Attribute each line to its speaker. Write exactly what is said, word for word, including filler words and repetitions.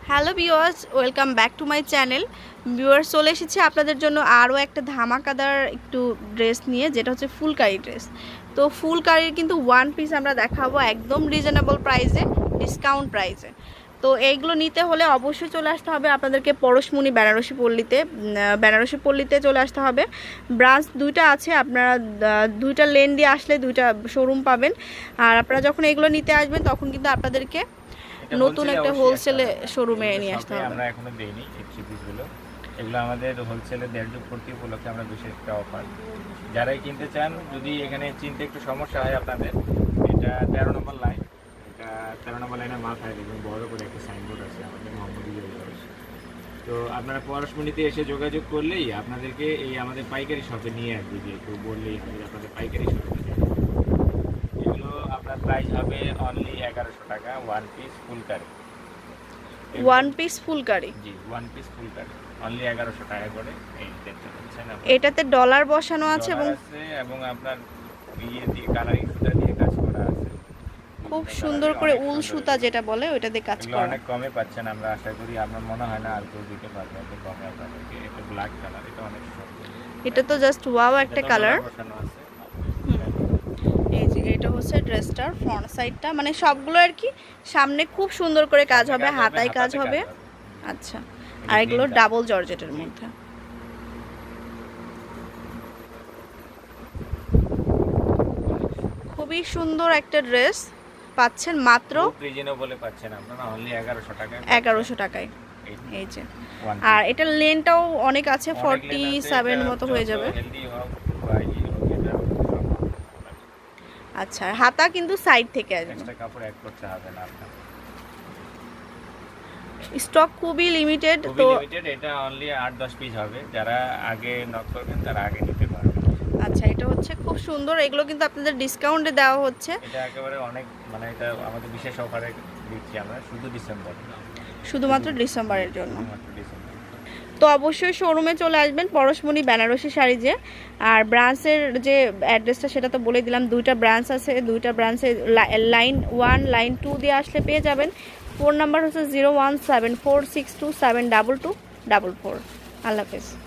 Speaker 1: Hello viewers, welcome back to my channel. Viewers, চলে এসেছি আপনাদের জন্য আরও একটা ধামাকাদার একটু ড্রেস নিয়ে, যেটা হচ্ছে ফুলকারি ড্রেস। তো ফুলকারির কিন্তু ওয়ান পিস আমরা দেখাবো একদম রিজনেবল প্রাইসে, ডিসকাউন্ট প্রাইসে। তো এইগুলো নিতে হলে অবশ্যই চলে আসতে হবে আপনাদেরকে পরশমণি বেনারসি পল্লীতে। বেনারসি পল্লীতে চলে আসতে হবে। ব্রাঞ্চ দুইটা আছে, আপনারা দুইটা লেন দিয়ে আসলে দুইটা শোরুম পাবেন। আর আপনারা যখন এগুলো নিতে আসবেন তখন কিন্তু আপনাদেরকে নতুন একটা হোলসেলে শোরুমে নিয়ে আসতে হবে।
Speaker 2: আমরা এখনো দেইনি এই থ্রি পিসগুলো, এগুলো আমাদের হোলসেলে দেড় যুগ প্রতি উপলক্ষে আমরা বিশেষ একটা অফার। যারাই কিনতে চান, যদি এখানে চিনতে একটু সমস্যা হয় আপনাদের, এটা তেরো নম্বর লাইন, এটা তেরো নম্বর লাইনের মাথায় দেখবেন বড় করে একটা সাইনবোর্ড আছে আমাদের মোহাম্মদ ইউনিভার্স। তো আপনারা পরশমণিতে এসে যোগাযোগ করলেই আপনাদেরকে এই আমাদের পাইকারি শপে নিয়ে আসবে, যে একটু বললেই হবে আপনাদের পাইকারি শপে নিয়ে আসবে। এগুলো আপনার প্রাইস হবে অনলি এগারোশো টাকা, one piece phulkari.
Speaker 1: One piece phulkari
Speaker 2: ji, one piece phulkari only এগারোশো টাকা করে। এই দেখতে পাচ্ছেন,
Speaker 1: এটাতে ডলার বসানো আছে এবং
Speaker 2: এবং আপনার ইয়ে দিয়ে কালারিং সুতা দিয়ে কাজ করা আছে,
Speaker 1: খুব সুন্দর করে উল সুতা যেটা বলে ওইটা দিয়ে কাজ করা।
Speaker 2: অনেক কমে পাচ্ছেন, আমরা আশা করি। আমার মনে হয় না আর কেউ দিতে পারবে এত কমে আপনাদেরকে। এটা ব্ল্যাক কালার, এটা অনেক সুন্দর।
Speaker 1: এটা তো জাস্ট ওয়াও একটা কালার।
Speaker 2: বসানো আছে।
Speaker 1: এই যে এটা হচ্ছে ড্রেসটার ফ্রন্ট সাইডটা, মানে সবগুলো আর কি সামনে খুব সুন্দর করে কাজ হবে, হাতায় কাজ হবে। আচ্ছা, আর এগুলো ডাবল জর্জেটের মধ্যে। খুবই সুন্দর একটা ড্রেস পাচ্ছেন মাত্র
Speaker 2: রিজনেবলে পাচ্ছেন আপনারা অনলি এগারোশো টাকায়।
Speaker 1: এগারোশো টাকায়। এই যে, আর এটা লেনটাও অনেক আছে, ফর্টি সেভেন মতো হয়ে যাবে। আচ্ছা, হাতা কিন্তু সাইড থেকে আসবে,
Speaker 2: এক্সট্রা কাপড় অ্যাড করতে হবে না আপনার।
Speaker 1: স্টক খুবই লিমিটেড,
Speaker 2: তো লিমিটেড, এটা অনলি আট দশ পিস হবে। যারা আগে নক করবেন তারা আগে নিতে পারবেন।
Speaker 1: আচ্ছা, এটা হচ্ছে খুব সুন্দর। এগুলো কিন্তু আপনাদের ডিসকাউন্টে দেওয়া হচ্ছে।
Speaker 2: এটা একেবারে অনেক, মানে এটা আমাদের বিশেষ অফারে দিচ্ছি আমরা, শুধু ডিসেম্বর,
Speaker 1: শুধুমাত্র ডিসেম্বরের জন্য। তো অবশ্যই শোরুমে চলে আসবেন, পরশমণি বেনারসি শাড়ি যে। আর ব্রাঞ্চের যে অ্যাড্রেসটা সেটা তো বলে দিলাম, দুইটা ব্রাঞ্চ আছে, দুইটা ব্রাঞ্চে লাইন ওয়ান লাইন টু দিয়ে আসলে পেয়ে যাবেন। ফোন নাম্বার হচ্ছে zero one seven four six two seven double two double four. আল্লাহ হাফেজ।